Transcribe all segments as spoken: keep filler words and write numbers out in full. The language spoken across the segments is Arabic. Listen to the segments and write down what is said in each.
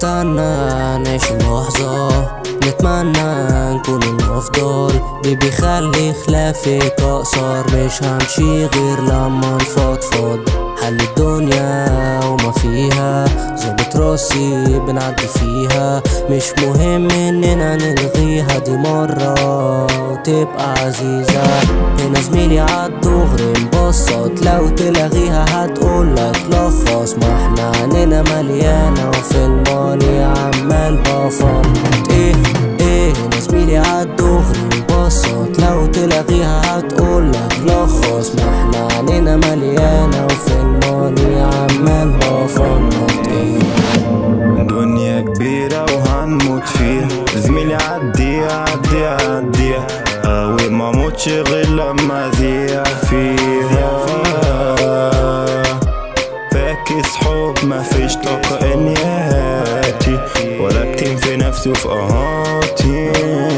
نستنى نعيش اللحظة، نتمنى نكون الأفضل. بيبي خلي خلافك أقصر، مش همشي غير لما نفضفض. حل الدنيا وما فيها، ظابط راسي بنعدي فيها. مش مهم اننا نلغيها، دي مرة تبقى عزيزة. هنا زميلي عالدغري مبسط، لو تلغيها هتقولك لخص. ما احنا عنينا مليانة وفي الماني عمال بفنط. ايه ايه هنا زميلي عالدغري مبسط، لو تلغيها هتقولك لخص. ما احنا عنينا مليانة وفي الماني عمال بفنط. ايه دنيا كبيرة وهنموت فيها، زميلي عديها عديها عديها. قوي ما موتش غير لما اذيع فيها. فاكس حب مفيش طاقة اني اهاتي، ولا اكتم في نفسي وفي قهاتي.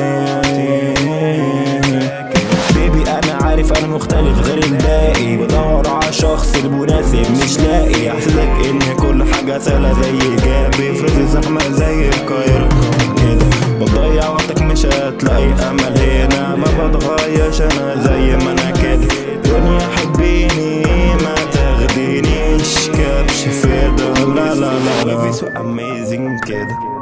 بيبي انا عارف انا مختلف غير الباقي، بدور على شخص المناسب مش لاقي. احسسك ان كل حاجة سهلة زي ايجابي، فريزي زحمة زي القاهرة كده. بتضيع وقتك مش هتلاقي امل هنا، ما بتغيرش انا زي ما انا كده. دنيا حبيني ما تاخدينيش كبش فدا. لا لا لا لا في سو اميزنج كده.